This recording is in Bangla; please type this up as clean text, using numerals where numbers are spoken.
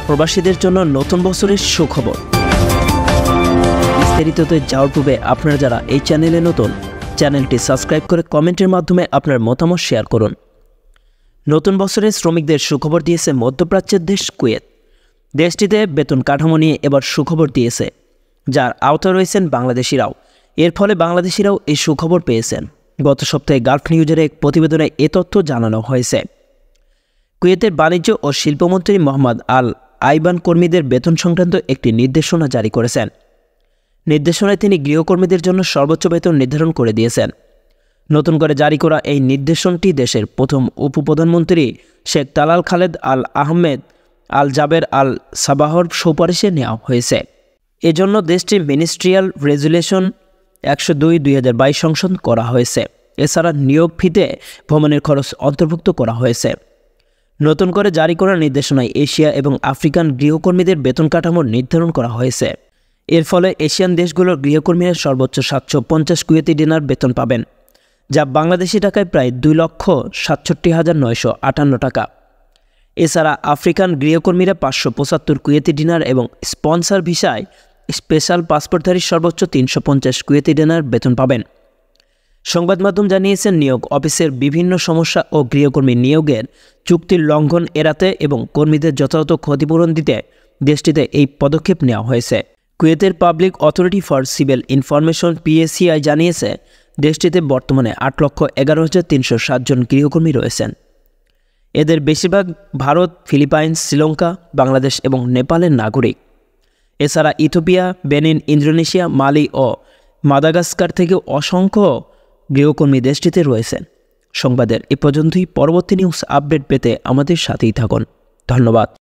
প্রবাসীদের জন্য নতুন বছরের সুখবর। বিস্তারিততে যাওয়ার পূর্বে আপনারা যারা এই চ্যানেলে নতুন, চ্যানেলটি সাবস্ক্রাইব করে কমেন্টের মাধ্যমে আপনার মতামত শেয়ার করুন। নতুন বছরের শ্রমিকদের সুখবর দিয়েছে মধ্যপ্রাচ্যের দেশ কুয়েত। দেশটিতে বেতন কাঠামো নিয়ে এবার সুখবর দিয়েছে, যার আওতায় রয়েছেন বাংলাদেশিরাও। এর ফলে বাংলাদেশিরাও এই সুখবর পেয়েছেন। গত সপ্তাহে গালফ নিউজের এক প্রতিবেদনে এ তথ্য জানানো হয়েছে। কুয়েতের বাণিজ্য ও শিল্পমন্ত্রী মোহাম্মদ আল আইবান কর্মীদের বেতন সংক্রান্ত একটি নির্দেশনা জারি করেছেন। নির্দেশনায় তিনি গৃহকর্মীদের জন্য সর্বোচ্চ বেতন নির্ধারণ করে দিয়েছেন। নতুন করে জারি করা এই নির্দেশনটি দেশের প্রথম উপপ্রধানমন্ত্রী Sheikh Talal Khaled Al Ahmed Al Jaber Al সাবাহর সুপারিশে নেওয়া হয়েছে। এজন্য দেশটির মিনিস্ট্রিয়াল রেজুলেশন 102/2022 সংশোধন করা হয়েছে। এছাড়া নিয়োগ ফিতে ভ্রমণের খরচ অন্তর্ভুক্ত করা হয়েছে। নতুন করে জারি করা নির্দেশনায় এশিয়া এবং আফ্রিকান গৃহকর্মীদের বেতন কাঠামো নির্ধারণ করা হয়েছে। এর ফলে এশিয়ান দেশগুলোর গৃহকর্মীরা সর্বোচ্চ 750 কুয়েতি দিনার বেতন পাবেন, যা বাংলাদেশি টাকায় প্রায় 2,67,958 টাকা। এছাড়া আফ্রিকান গৃহকর্মীরা 575 কুয়েতি দিনার এবং স্পন্সর ভিসায় স্পেশাল পাসপোর্টধারী সর্বোচ্চ 350 কুয়েতি দিনার বেতন পাবেন। সংবাদ মাধ্যম জানিয়েছেন, নিয়োগ অফিসের বিভিন্ন সমস্যা ও গৃহকর্মী নিয়োগের চুক্তির লঙ্ঘন এড়াতে এবং কর্মীদের যথাযথ ক্ষতিপূরণ দিতে দেশটিতে এই পদক্ষেপ নেওয়া হয়েছে। কুয়েতের Public Authority for Civil Information PACI জানিয়েছে, দেশটিতে বর্তমানে 8,11,307 জন গৃহকর্মী রয়েছেন। এদের বেশিরভাগ ভারত, ফিলিপাইন্স, শ্রীলঙ্কা, বাংলাদেশ এবং নেপালের নাগরিক। এছাড়া ইথিওপিয়া, বেনিন, ইন্দোনেশিয়া, মালি ও মাদাগাস্কার থেকে অসংখ্য গৃহকর্মী দেশটিতে রয়েছেন। সংবাদের এ পর্যন্তই। পরবর্তী নিউজ আপডেট পেতে আমাদের সাথেই থাকুন। ধন্যবাদ।